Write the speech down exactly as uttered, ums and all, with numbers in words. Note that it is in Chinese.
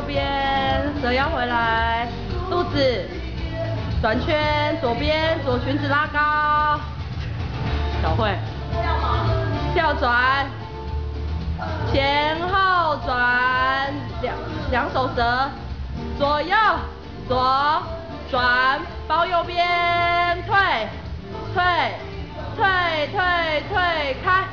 右边，蛇腰回来，肚子转圈，左边左裙子拉高，小慧，跳转，前后转，两两手折，左右左转，包右边，退退退退退开。